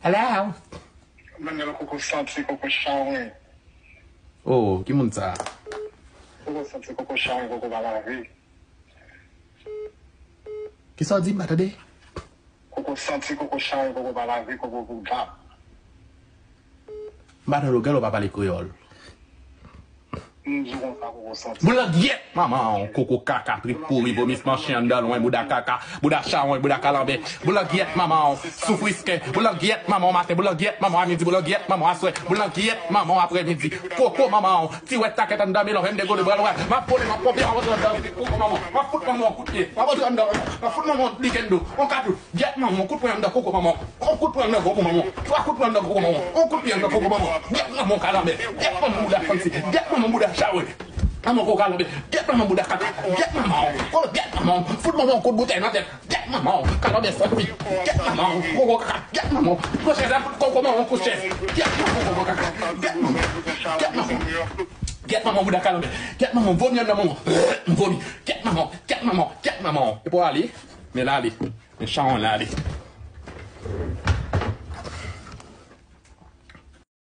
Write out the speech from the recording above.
Hello. Mwen koko santi koko chanwe. Oh, qui monte ça? Koko santi koko chanwe koko balavi. Qui ça dit, m'attendez? Koko santi koko chanwe koko balavi koko bouga. M'attendez, le gars, on va parler créole. Boula diète, maman, coco caca, prix pourri, vomissement chien de loin, bouda caca, bouda charon, bouda calambé, boula diète, maman, souffrisque, boula diète, maman, matin, boula diète, maman, à midi, boula diète, maman, à soir, boula diète, maman, après-midi, coco, maman, si ouais, t'as qu'à t'en donner, l'on vient de go de bras, ma poule, ma pompière, ma coco, maman, ma fout, maman, coup de pied, ma fout, maman, week-end, on catou, diète, maman, coup de poing de coco, maman, on coup de poing de coco, maman, trois coups de poing de coco, maman, on coup de pied de coco, maman, diète, maman, calambé, diète, maman, bouda fancy, diète, maman, bouda Chawe. Maman ko calme. Get maman bouda kaka. Get maman. Go get maman. Fout maman coup de bouteille dans tête. Get maman. Calme ça oui. Get maman. Go kaka. Get maman. Coucher ça coco maman coucher. Get maman go kaka. Get maman. Get maman. Get maman bouda calme. Get maman vomir dans maman. Vomi. Get maman. Get maman. Get maman. Et pour aller. Mais là aller. Mais chant là aller.